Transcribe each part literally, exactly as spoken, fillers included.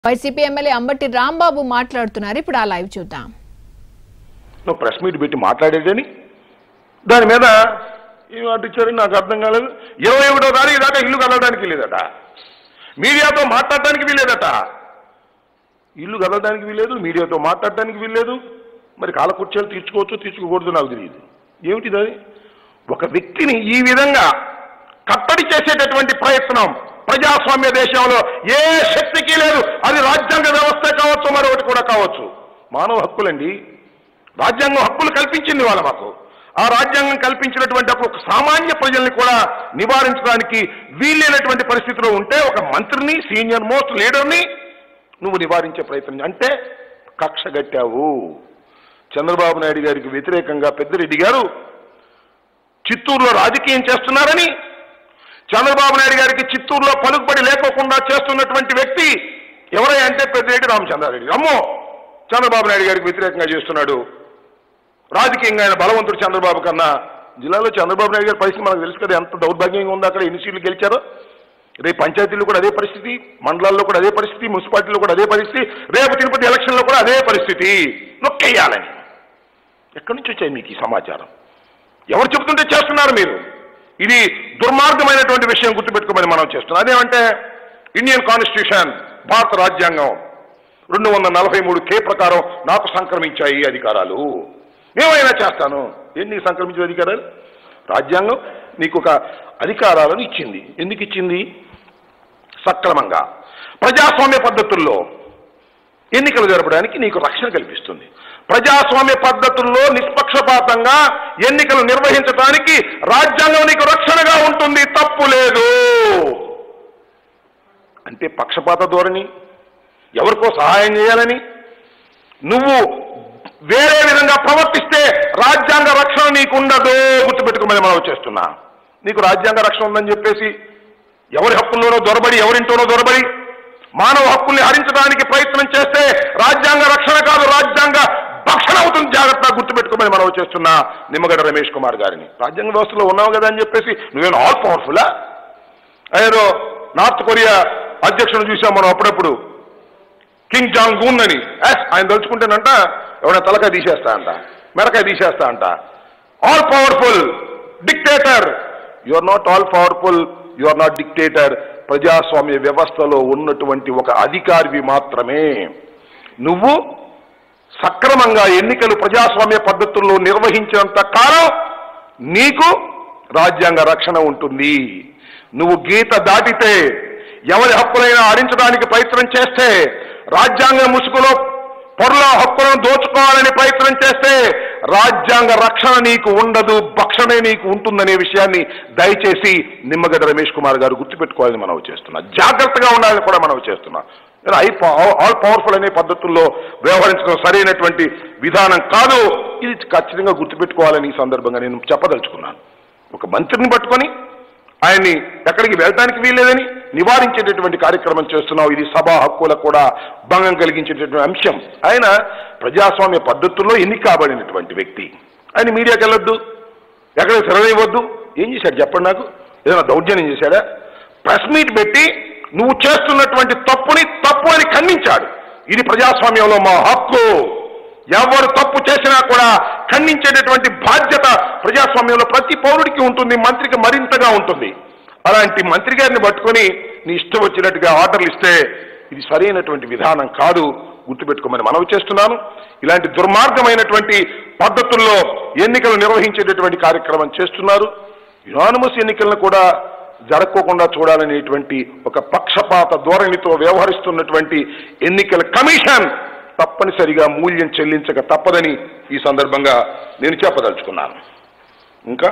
YCP MLA Ambati Rambabu మాట్లాడుతున్నారు. ఇప్పుడు ఆ లైవ్ చూద్దాం. నువ్వు ప్రెస్ మీట్ పెట్టి మాట్లాడేదని దాని మీద ఏం అడ్డిచ్చారని నాకు అర్థం కాలేదు. ఇరవై ఒకటో తారీఖు దాకా ఇల్లు కదలడానికి వీలేదట, మీడియాతో మాట్లాడటానికి వీలేదట. ఇల్లు కదలడానికి వీలేదు, మీడియాతో మాట్లాడటానికి వీల్లేదు. మరి కాలకుర్చీలు తీర్చుకోవచ్చు తీర్చుకోకూడదు నాకు తెలియదు. ఏమిటిది? అది ఒక వ్యక్తిని ఈ విధంగా కట్టడి చేసేటటువంటి ప్రయత్నం ప్రజాస్వామ్య దేశంలో ఏ శక్తికి లేదు. అది రాజ్యాంగ వ్యవస్థ కావచ్చు, మరొకటి కూడా కావచ్చు. మానవ హక్కులండి, రాజ్యాంగం హక్కులు కల్పించింది వాళ్ళ మాకు. ఆ రాజ్యాంగం కల్పించినటువంటి ఒక సామాన్య ప్రజల్ని కూడా నివారించడానికి వీలైనటువంటి పరిస్థితిలో ఉంటే ఒక మంత్రిని, సీనియర్ మోస్ట్ లీడర్ని నువ్వు నివారించే ప్రయత్నం అంటే కక్ష గట్టావు. చంద్రబాబు నాయుడు గారికి వ్యతిరేకంగా పెద్దిరెడ్డి గారు చిత్తూరులో రాజకీయం చేస్తున్నారని, చంద్రబాబు నాయుడు గారికి చిత్తూరులో పలుకుబడి లేకోకుండా చేస్తున్నటువంటి వ్యక్తి ఎవరై అంటే పెద్దిరెడ్డి రామచంద్రారెడ్డి. అమ్మో, చంద్రబాబు నాయుడు గారికి వ్యతిరేకంగా చేస్తున్నాడు. రాజకీయంగా ఆయన బలవంతుడు చంద్రబాబు కన్నా. జిల్లాలో చంద్రబాబు నాయుడు గారి పరిస్థితి మనకు తెలుసు కదా, ఎంత దౌర్భాగ్యంగా ఉందో. అక్కడ ఎన్ని సీట్లు గెలిచారో. రేపు పంచాయతీల్లో కూడా అదే పరిస్థితి, మండలాల్లో కూడా అదే పరిస్థితి, మున్సిపాలిటీలో కూడా అదే పరిస్థితి, రేపు తిరుపతి ఎలక్షన్లో కూడా అదే పరిస్థితి. నొక్కేయాలని ఎక్కడి నుంచి వచ్చాయి మీకు ఈ సమాచారం? ఎవరు చెబుతుంటే చేస్తున్నారు మీరు? ఇది దుర్మార్గమైనటువంటి విషయం గుర్తుపెట్టుకోమని మనం చేస్తున్నాం. అదేమంటే ఇండియన్ కాన్స్టిట్యూషన్, భారత రాజ్యాంగం రెండు వందల నలభై మూడు కే ప్రకారం నాకు సంక్రమించాయి అధికారాలు, ఏమైనా చేస్తాను. ఎన్ని సంక్రమించిన అధికారాలు? రాజ్యాంగం నీకు ఒక అధికారాలను ఇచ్చింది. ఎందుకు ఇచ్చింది? సక్రమంగా ప్రజాస్వామ్య పద్ధతుల్లో ఎన్నికలు జరపడానికి నీకు రక్షణ కల్పిస్తుంది. ప్రజాస్వామ్య పద్ధతుల్లో నిష్పక్షపాతంగా ఎన్నికలు నిర్వహించడానికి రాజ్యాంగం నీకు రక్షణగా ఉంటుంది. తప్పు లేదు. అంటే పక్షపాత ధోరణి, ఎవరికో సహాయం చేయాలని నువ్వు వేరే విధంగా ప్రవర్తిస్తే రాజ్యాంగ రక్షణ నీకు ఉండదు. గుర్తుపెట్టుకోమని మనం చేస్తున్నా. నీకు రాజ్యాంగ రక్షణ ఉందని చెప్పేసి ఎవరి హక్కుల్లోనో దొరబడి, ఎవరింటోనో దొరబడి మానవ హక్కుల్ని హరించడానికి ప్రయత్నం చేస్తే రాజ్యాంగ రక్షణ కాదు, రాజ్యాంగ భక్షణ అవుతుంది. జాగ్రత్తగా గుర్తుపెట్టుకోమని మనం చేస్తున్నా నిమ్మగడ్డ రమేష్ కుమార్ గారిని. రాజ్యాంగ వ్యవస్థలో ఉన్నావు కదా అని చెప్పేసి నువ్వేమో ఆల్ పవర్ఫుల్లా? ఏదో నార్త్ కొరియా అధ్యక్షుడు చూసాం మనం అప్పుడప్పుడు, కింగ్ జాంగ్ ఉన్ అని. ఆయన తలుచుకుంటేనంట ఎవరైనా తలకాయ తీసేస్తా అంట, మెడకాయ తీసేస్తా అంట. All powerful dictator. You are not all powerful, you are not dictator. ప్రజాస్వామ్య వ్యవస్థలో ఉన్నటువంటి ఒక అధికారివి మాత్రమే. నువ్వు సక్రమంగా ఎన్నికలు ప్రజాస్వామ్య పద్ధతుల్లో నిర్వహించినంత కాలం నీకు రాజ్యాంగ రక్షణ ఉంటుంది. నువ్వు గీత దాటితే, ఎవరి హక్కులైనా హరించడానికి ప్రయత్నం చేస్తే, రాజ్యాంగ ముసుగులో పరుల హక్కులను దోచుకోవాలని ప్రయత్నం చేస్తే రాజ్యాంగ రక్షణ నీకు ఉండదు, భక్షణే నీకు ఉంటుందనే విషయాన్ని దయచేసి నిమ్మగడ్డ రమేష్ కుమార్ గారు గుర్తుపెట్టుకోవాలని మనం చేస్తున్నా. జాగ్రత్తగా ఉండాలని కూడా మనం చేస్తున్నా. ఐ ఆల్ పవర్ఫుల్ అనే పద్ధతుల్లో వ్యవహరించడం సరైనటువంటి విధానం కాదు. ఇది ఖచ్చితంగా గుర్తుపెట్టుకోవాలని ఈ సందర్భంగా నేను చెప్పదలుచుకున్నాను. ఒక మంత్రిని పట్టుకొని ఆయన్ని ఎక్కడికి వెళ్ళడానికి వీల్లేదని నివారించేటటువంటి కార్యక్రమం చేస్తున్నావు. ఇది సభా హక్కులకు కూడా భంగం కలిగించేటటువంటి అంశం. ఆయన ప్రజాస్వామ్య పద్ధతుల్లో ఎన్నిక కాబడినటువంటి వ్యక్తి. ఆయన మీడియాకి వెళ్ళొద్దు, ఎక్కడ సెలవివ్వద్దు. ఏం చేశాడు చెప్పండి నాకు? ఏదైనా దౌర్జన్యం చేశాడా? ప్రెస్ మీట్ పెట్టి నువ్వు చేస్తున్నటువంటి తప్పుని తప్పు అని ఖండించాడు. ఇది ప్రజాస్వామ్యంలో మా హక్కు. ఎవరు తప్పు చేసినా కూడా ఖండించేటటువంటి బాధ్యత ప్రజాస్వామ్యంలో ప్రతి పౌరుడికి ఉంటుంది, మంత్రికి మరింతగా ఉంటుంది. అలాంటి మంత్రి గారిని పట్టుకొని నీ ఇష్టం వచ్చినట్టుగా ఆర్డర్లు ఇస్తే ఇది సరైనటువంటి విధానం కాదు. గుర్తుపెట్టుకోమని మనవి చేస్తున్నాను. ఇలాంటి దుర్మార్గమైనటువంటి పద్ధతుల్లో ఎన్నికలు నిర్వహించేటటువంటి కార్యక్రమం చేస్తున్నారు. యునానిమస్ ఎన్నికలను కూడా జరగకోకుండా చూడాలనేటువంటి ఒక పక్షపాత ధోరణితో వ్యవహరిస్తున్నటువంటి ఎన్నికల కమిషన్ తప్పనిసరిగా మూల్యం చెల్లించక తప్పదని ఈ సందర్భంగా నేను చెప్పదలుచుకున్నాను. ఇంకా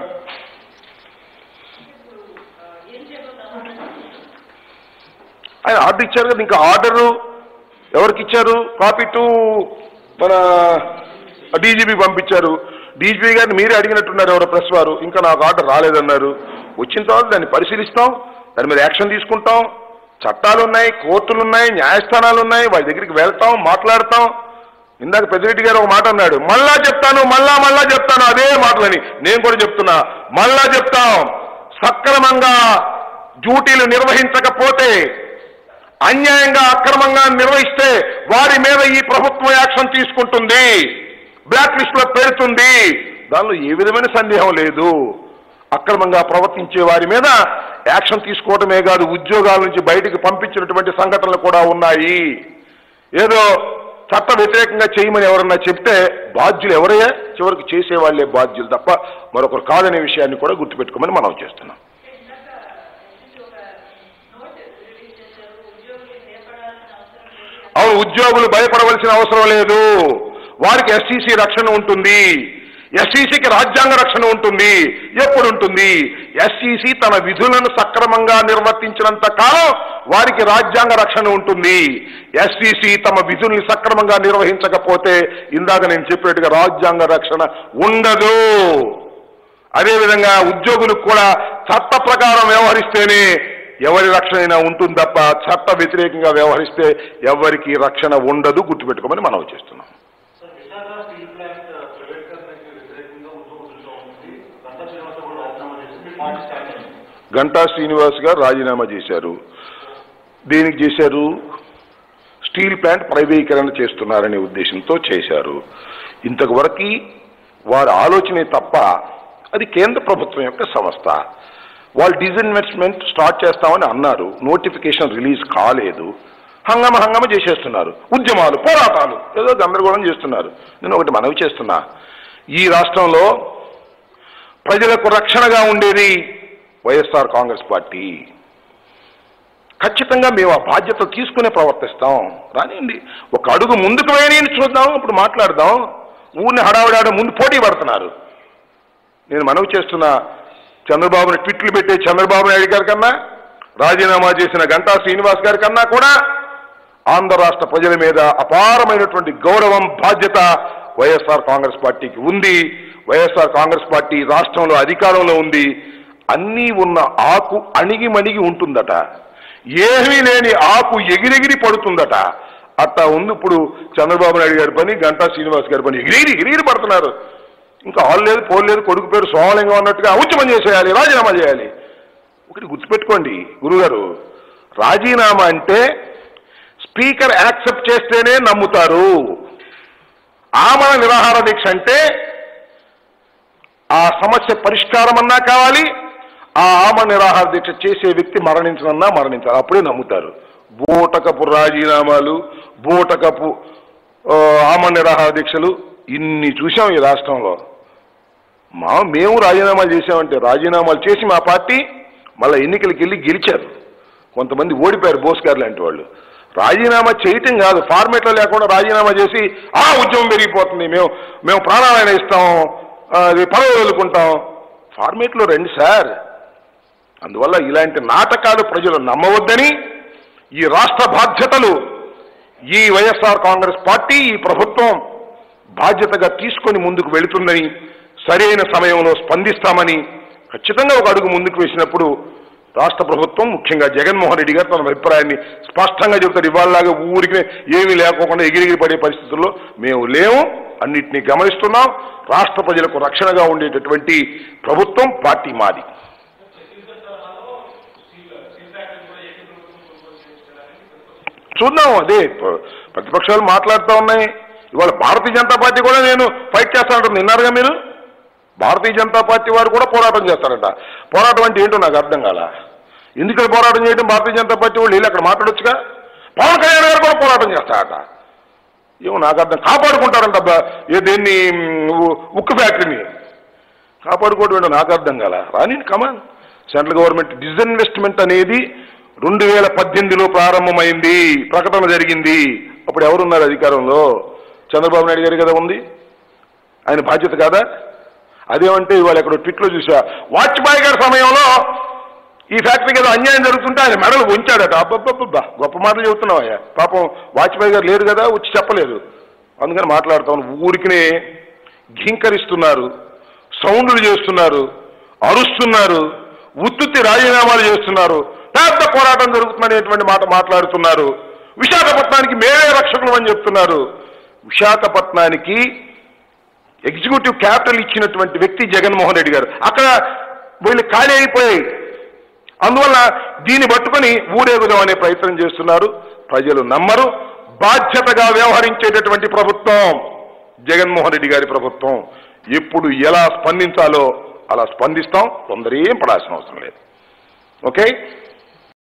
ఆయన ఆర్డర్ ఇచ్చారు కదా, ఇంకా ఆర్డరు ఎవరికి ఇచ్చారు? కాపీ టు మన డీజీపీ పంపించారు. డీజీపీ గారిని మీరే అడిగినట్టున్నారు ఎవరో ప్రెస్ వారు. ఇంకా నాకు ఆర్డర్ రాలేదన్నారు. వచ్చిన తర్వాత దాన్ని పరిశీలిస్తాం, దాని మీద యాక్షన్ తీసుకుంటాం. చట్టాలు ఉన్నాయి, కోర్టులు ఉన్నాయి, న్యాయస్థానాలు ఉన్నాయి. వాళ్ళ దగ్గరికి వెళ్తాం, మాట్లాడతాం. ఇందాక పెద్దిరెడ్డి గారు ఒక మాట అన్నాడు, మళ్ళా చెప్తాను, మళ్ళా మళ్ళా చెప్తాను. అదే మాటలని నేను కూడా చెప్తున్నా, మళ్ళా చెప్తాం. సక్రమంగా డ్యూటీలు నిర్వహించకపోతే అన్యాయంగా అక్రమంగా నిర్వహిస్తే వారి మీద ఈ ప్రభుత్వం యాక్షన్ తీసుకుంటుంది, బ్లాక్ లిస్ట్ లో పెడుతుంది. దానిలో ఏ విధమైన సందేహం లేదు. అక్రమంగా ప్రవర్తించే వారి మీద యాక్షన్ తీసుకోవడమే కాదు, ఉద్యోగాల నుంచి బయటికి పంపించినటువంటి సంఘటనలు కూడా ఉన్నాయి. ఏదో చట్ట వ్యతిరేకంగా చేయమని ఎవరన్నా చెప్తే బాధ్యులు ఎవరయ్యా? చివరికి చేసేవాళ్లే బాధ్యులు తప్ప మరొకరు కాదనే విషయాన్ని కూడా గుర్తుపెట్టుకోమని మనం చేస్తున్నాం. అవును, ఉద్యోగులు భయపడవలసిన అవసరం లేదు. వారికి ఎస్సీసీ రక్షణ ఉంటుంది. ఎస్సీసీకి రాజ్యాంగ రక్షణ ఉంటుంది. ఎప్పుడు ఉంటుంది? ఎస్సీసీ తన విధులను సక్రమంగా నిర్వర్తించినంత కాలం వారికి రాజ్యాంగ రక్షణ ఉంటుంది. ఎస్సీసీ తమ విధుల్ని సక్రమంగా నిర్వహించకపోతే ఇందాక నేను చెప్పినట్టుగా రాజ్యాంగ రక్షణ ఉండదు. అదేవిధంగా ఉద్యోగులకు కూడా చట్ట ప్రకారం వ్యవహరిస్తేనే ఎవరి రక్షణ అయినా ఉంటుంది తప్ప చట్ట వ్యతిరేకంగా వ్యవహరిస్తే ఎవరికి రక్షణ ఉండదు. గుర్తుపెట్టుకోమని మనం చేస్తున్నాం. గంటా శ్రీనివాస్ గారు రాజీనామా చేశారు. దేనికి చేశారు? స్టీల్ ప్లాంట్ ప్రైవేటీకరణ చేస్తున్నారనే ఉద్దేశంతో చేశారు. ఇంతవరకు వారి ఆలోచనే తప్ప అది కేంద్ర ప్రభుత్వం యొక్క సంస్థ. వాళ్ళు డిజిన్వెస్ట్మెంట్ స్టార్ట్ చేస్తామని అన్నారు, నోటిఫికేషన్ రిలీజ్ కాలేదు. హంగామ హంగామ చేసేస్తున్నారు. ఉద్యమాలు, పోరాటాలు ఏదో గందరగోళం చేస్తున్నారు. నేను ఒకటి మనవి చేస్తున్నా, ఈ రాష్ట్రంలో ప్రజలకు రక్షణగా ఉండేది వైఎస్ఆర్ కాంగ్రెస్ పార్టీ. ఖచ్చితంగా మేము ఆ బాధ్యత తీసుకునే ప్రవర్తిస్తాం. రానియండి, ఒక అడుగు ముందుకు వేయని చూద్దాం, ఇప్పుడు మాట్లాడదాం. ఊరిని హడావిడాడ ముందు పోటీ పడుతున్నారు. నేను మనవి చేస్తున్నా, చంద్రబాబుని ట్వీట్లు పెట్టే చంద్రబాబు నాయుడు గారి కన్నా, రాజీనామా చేసిన గంటా శ్రీనివాస్ గారి కన్నా కూడా ఆంధ్ర రాష్ట్ర ప్రజల మీద అపారమైనటువంటి గౌరవం, బాధ్యత వైఎస్ఆర్ కాంగ్రెస్ పార్టీకి ఉంది. వైఎస్ఆర్ కాంగ్రెస్ పార్టీ రాష్ట్రంలో అధికారంలో ఉంది. అన్నీ ఉన్న ఆకు అణిగి మణిగి ఉంటుందట, ఏమీ లేని ఆకు ఎగిరెగిరి పడుతుందట. అట్టా ఉంది ఇప్పుడు చంద్రబాబు నాయుడు గారి పని, గంటా శ్రీనివాస్ గారి పని. ఎగిరి ఎగిరి పడుతున్నారు. ఇంకా ఆల్ లేదు, పోలేదు, కొడుకు పేరు సోమలింగం అన్నట్టుగా ఉద్యమం చేసేయాలి, రాజీనామా చేయాలి. ఒకటి గుర్తుపెట్టుకోండి గురుగారు, రాజీనామా అంటే స్పీకర్ యాక్సెప్ట్ చేస్తేనే నమ్ముతారు. ఆమరణ నిరాహార దీక్ష అంటే ఆ సమస్య పరిష్కారం అన్నా కావాలి, ఆ ఆమరణ నిరాహార దీక్ష చేసే వ్యక్తి మరణించనన్నా మరణించాలి, అప్పుడే నమ్ముతారు. బూటకపు రాజీనామాలు, బూటకపు ఆమరణ నిరాహార దీక్షలు ఇన్ని చూసాం ఈ రాష్ట్రంలో. మా మేము రాజీనామాలు చేసామంటే రాజీనామాలు చేసి మా పార్టీ మళ్ళీ ఎన్నికలకు వెళ్ళి గెలిచారు. కొంతమంది ఓడిపోయారు, బోస్ గారు లాంటి వాళ్ళు. రాజీనామా చేయటం కాదు, ఫార్మేట్లో లేకుండా రాజీనామా చేసి ఆ ఉద్యమం పెరిగిపోతుంది, మేము మేము ప్రాణాలైనా ఇస్తాం, అది పదవి వదులుకుంటాం. ఫార్మేట్లో రండి సార్. అందువల్ల ఇలాంటి నాటకాలు ప్రజలు నమ్మవద్దని, ఈ రాష్ట్ర బాధ్యతలు ఈ వైఎస్ఆర్ కాంగ్రెస్ పార్టీ, ఈ ప్రభుత్వం బాధ్యతగా తీసుకొని ముందుకు వెళుతుందని, సరైన సమయంలో స్పందిస్తామని ఖచ్చితంగా ఒక అడుగు ముందుకు వేసినప్పుడు రాష్ట్ర ప్రభుత్వం, ముఖ్యంగా జగన్మోహన్ రెడ్డి గారు తన అభిప్రాయాన్ని స్పష్టంగా చెబుతారు. ఇవాళలాగా ఊరికి ఏమీ లేకోకుండా ఎగిరిగిరి పడే పరిస్థితుల్లో మేము లేము, అన్నింటినీ గమనిస్తున్నాం. రాష్ట్ర ప్రజలకు రక్షణగా ఉండేటటువంటి ప్రభుత్వం, పార్టీ మాది. చూద్దాం, అదే ప్రతిపక్షాలు మాట్లాడుతూ ఉన్నాయి. ఇవాళ భారతీయ జనతా పార్టీ కూడా నేను ఫైట్ చేస్తానంటారు. విన్నారుగా మీరు, భారతీయ జనతా పార్టీ వారు కూడా పోరాటం చేస్తారట. పోరాటం అంటే ఏంటో నాకు అర్థం కాల. ఎందుకని పోరాటం చేయడం? భారతీయ జనతా పార్టీ వాళ్ళు వీళ్ళు అక్కడ మాట్లాడొచ్చుగా. పవన్ కళ్యాణ్ గారు కూడా పోరాటం చేస్తారట. ఏమో నాకు అర్థం. కాపాడుకుంటారంట ఏ దేన్ని, ఉక్కు ఫ్యాక్టరీని కాపాడుకోవడం ఏంటో నాకు అర్థం కాల. రాని కమాన్. సెంట్రల్ గవర్నమెంట్ డిజిన్వెస్ట్మెంట్ అనేది రెండు వేల పద్దెనిమిదిలో ప్రారంభమైంది, ప్రకటన జరిగింది. అప్పుడు ఎవరున్నారు అధికారంలో? చంద్రబాబు నాయుడు గారి కదా ఉంది. ఆయన బాధ్యత కాదా? అదేమంటే ఇవాళ ఎక్కడో ట్విట్లో చూసా, వాజ్పేయి గారి సమయంలో ఈ ఫ్యాక్టరీకి ఏదో అన్యాయం జరుగుతుంటే ఆయన మెడలు ఉంచాడట. అబ్బబ్బబ్బా, గొప్ప మాటలు చెబుతున్నావయ్యా. పాపం వాజ్పేయి గారు లేరు కదా, వచ్చి చెప్పలేదు, అందుకని మాట్లాడుతాను. ఊరికినే ఘీంకరిస్తున్నారు, సౌండ్లు చేస్తున్నారు, అరుస్తున్నారు, ఉత్తుత్తి రాజీనామాలు చేస్తున్నారు, పెద్ద పోరాటం జరుగుతుందనేటువంటి మాట మాట్లాడుతున్నారు. విశాఖపట్నానికి మేమే రక్షకులు అని చెప్తున్నారు. విశాఖపట్నానికి ఎగ్జిక్యూటివ్ క్యాపిటల్ ఇచ్చినటువంటి వ్యక్తి జగన్మోహన్ రెడ్డి గారు. అక్కడ వీళ్ళు ఖాళీ అయిపోయాయి. అందువల్ల దీన్ని పట్టుకొని ఊరేగుదాం అనే ప్రయత్నం చేస్తున్నారు. ప్రజలు నమ్మరు. బాధ్యతగా వ్యవహరించేటటువంటి ప్రభుత్వం జగన్మోహన్ రెడ్డి గారి ప్రభుత్వం. ఎప్పుడు ఎలా స్పందించాలో అలా స్పందిస్తాం. తొందర ఏం పడాల్సిన అవసరం లేదు. ఓకే.